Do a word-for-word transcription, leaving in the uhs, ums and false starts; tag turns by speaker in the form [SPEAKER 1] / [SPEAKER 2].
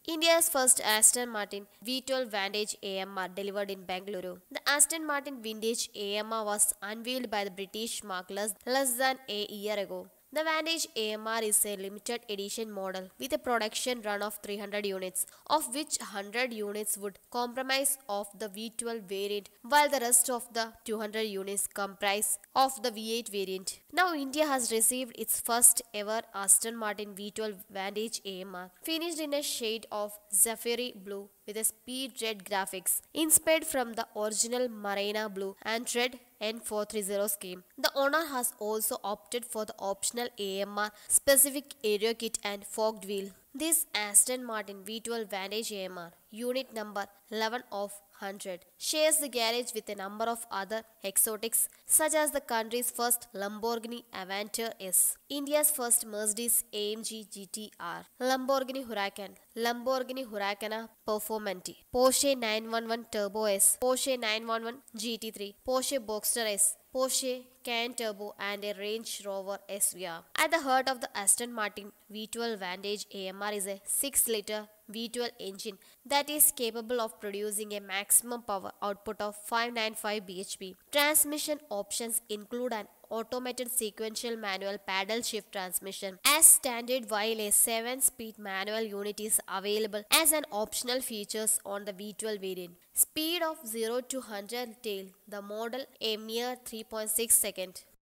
[SPEAKER 1] India's first Aston Martin V twelve Vantage A M R delivered in Bengaluru. The Aston Martin Vantage A M R was unveiled by the British marque less, less than a year ago. The Vantage A M R is a limited edition model with a production run of three hundred units, of which one hundred units would comprise of the V twelve variant, while the rest of the two hundred units comprise of the V eight variant. Now India has received its first ever Aston Martin V twelve Vantage A M R, finished in a shade of Zafiri blue with a speed red graphics, inspired from the original Marina blue and red N four thirty scheme. The owner has also opted for the optional A M R specific aero kit and forked wheel. This Aston Martin V twelve Vantage A M R, unit number eleven of one hundred, shares the garage with a number of other exotics such as the country's first Lamborghini Aventador S, India's first Mercedes A M G G T R, Lamborghini Huracan, Lamborghini Huracan Performante, Porsche nine eleven Turbo S, Porsche nine eleven G T three, Porsche Boxster S, Porsche Cayenne Turbo and a Range Rover S V R. At the heart of the Aston Martin V twelve Vantage A M R is a six liter V twelve engine that is capable of producing a maximum power output of five hundred ninety-five b h p. Transmission options include an automated sequential manual paddle shift transmission as standard, while a seven speed manual unit is available as an optional features on the V twelve variant. Speed of zero to one hundred tail, the model a mere three point six seconds.